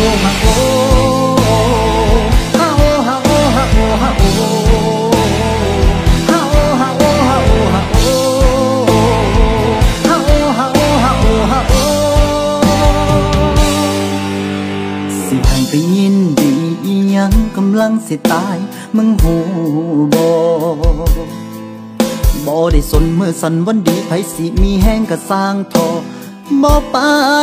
ฮะโอฮะโอฮะโอฮะโอฮะโอฮะโอฮะโอฮะโอฮะโอฮะโอฮะโอฮะโอฮะโอสิให้ไปยินดีอีหยังกำลังสิตายมึงหูบ่ได้สนเมื่อสันวันดีไผสิมีแห้งกะสร้างทอบ่ไป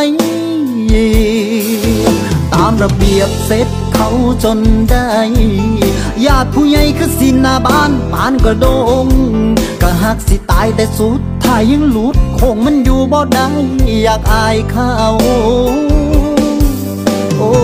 ตามระเบียบเสร็จเขาจนได้ญาติผู้ใหญ่คือสิหน้าบ้านปานกระโดงก็หักสิตายแต่สุดท้ายยังหลุดคงมันอยู่บ่ได้อยากอายเขาโอ้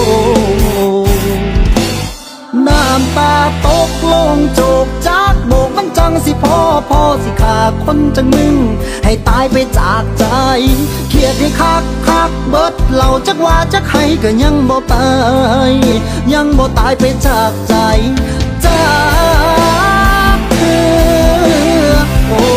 น้ำตาตกลงโจกจากโบกมันจังสิพอสิขาคนจังมึงให้ตายไปจากใจเครียดให้คักเบิดเราจักว่าจักให้ก็ยังบ่ไปยังบ่ตายไปจากใจจากเธอโอ้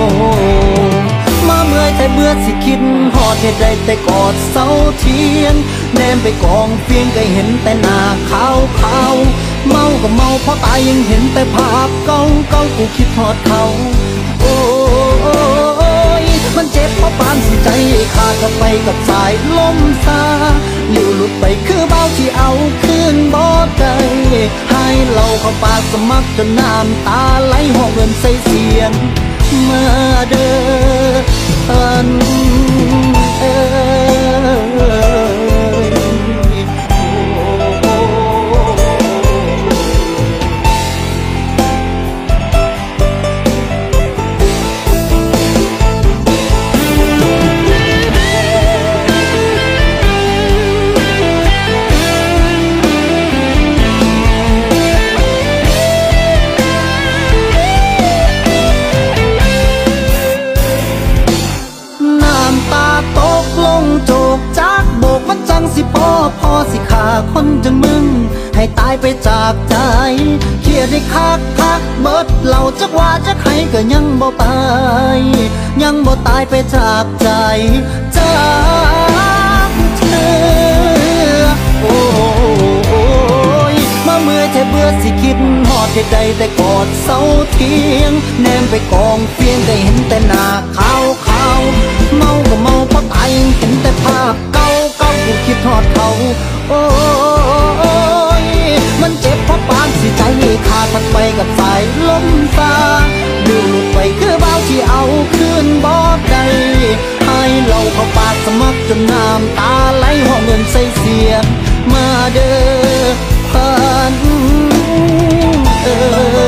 มาเมื่อยแต่เบื่อสิคิดหอดเหตุใดแต่กอดเสาเทียนแนมไปกองเฟียงก็เห็นแต่หน้าขาวเมาก็เมาเพราะตายยังเห็นแต่ภาพเก่ากูคิดทอดเขาโอ้ยมันเจ็บเพราะปานสิใจขาดก็ไปกับสายลมซาหลิวหลุดไปคือเบาที่เอาคืนบ่ได้ให้เราเข้าปากสมัครจนน้ำตาไหลห้องเงินใส่เสียงมาเด้อท่านโจกจากโบกมันจังสิพอสิขาคนจังมึงให้ตายไปจากใจเครียดให้คักเบิดเราจักว่าจักให้ก็ยังบ่ไปยังบ่ตายไปจากใจจากเธอโอ้ยมาเมื่อยแค่เบื่อสิคิดหอดเหตุใดแต่กอดเสาเทียงแนมไปกองเฟียงก็เห็นแต่หน้าขาวเมาก็เมาเพราะตายเห็นแต่ภาพเก่ากูคิดทอดเขาโอ้ยมันเจ็บเพราะปานสิใจขาดพัดไปกับสายลมตาดูหลุดไปคือเบาที่เอาคืนบ่ได้ให้เราเข้าปากสมัครจนน้ำตาไหลห้องเงินใส่เสียงมาเด้อพัน